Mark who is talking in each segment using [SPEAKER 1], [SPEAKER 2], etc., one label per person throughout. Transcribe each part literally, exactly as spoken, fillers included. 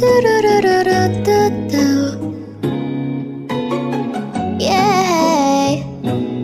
[SPEAKER 1] 뚜루루루루뚜뚜 yeah.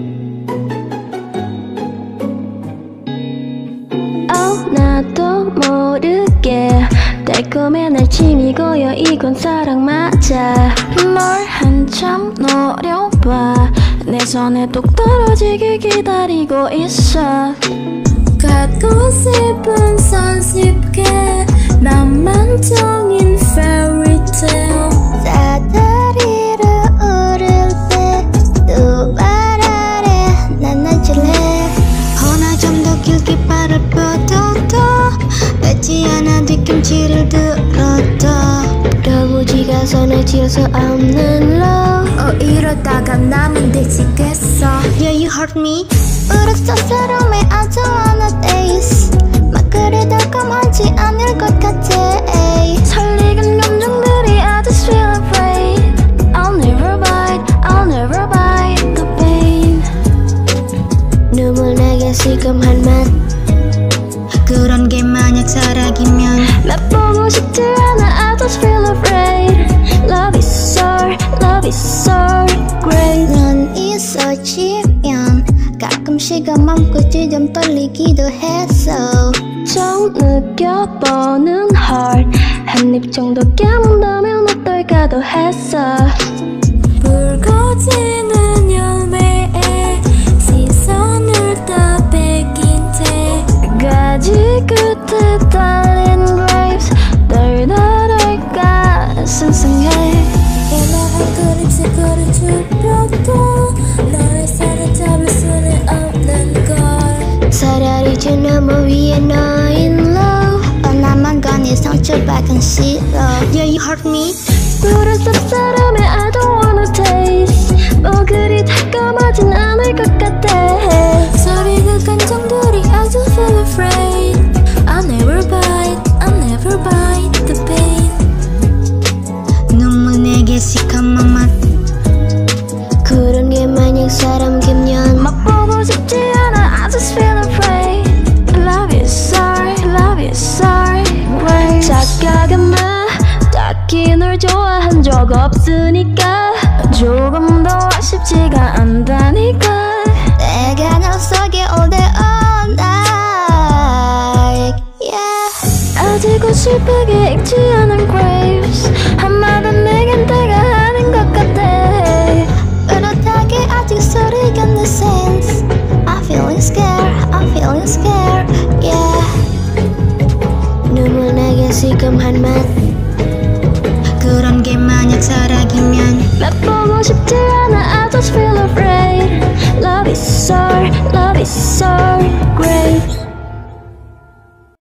[SPEAKER 1] Oh 나도 모르게 달콤해 날 침이 고여 이건 사랑 맞아 널 한참 노려봐 내 손에 뚝 떨어지길 기다리고 있어 갖고 싶은 손 쉽게 맘만 정인 fairy tale 사다리를 오를 때 또 발 아래 난 앉을래 하나 좀 더 길게 발을 뻗어도 닿지 않아 뒤꿈치를 들어도 러브지가 손에 쥐어서 없는 love 어 이러다가 나만 되지겠어 Yeah you hurt me 울었어 사람의 아주 어느 days 막 그리 달콤하지 않을 것 같아 설익은 감정들이 I just feel afraid I'll never bite, I'll never bite the pain 눈물 내게 시큼한 맛 그런 게 만약 사랑이면 나 보고 싶지 않아 I just feel afraid Love is so, love is so great 넌 있어지면 가끔씩은 맘끝이 좀 떨리기도 했어 좀 느껴보는 heart 한 입 정도 깨문다면 어떨까도 했어 불 꺼지는 열매에 시선을 다 뺏긴 채 가지 끝에 달린 grapes 덜덜할까 상상해 애매한 그림체 거를 좁혀도 너의 손을 잡을 수는 없는 걸 차라리 저 너머 위에 너 in love 나만 건이 상처받은 싫어 Yeah you hurt me 물어서 사람의 I don't wanna taste 뭐 그리 달콤하진 않을 것 같아 소리가 감정들이 I just feel afraid I'll never bite, I'll never bite the pain 눈물 내게 시커먼 맛 그런 게 만약 사람 김연 막 보고 싶지 않아 I just feel afraid Love is sorry, love is sorry great 착각은 마 딱히 널 좋아한 적 없으니까 조금 더 아쉽지가 않다니까 내가 너 속에 all day all night yeah 아직은 슬프게 익지 않은 grapes 한마디 내겐 때가 아닌 것 같아 뿌듯하게 아직 소리가 내 sense I'm feeling scared, I'm feeling scared yeah 눈물 내게 시큼한 맛 그런 게 만약 사랑이면 나 보고 싶지 않아 I just feel afraid Love is so, love is so great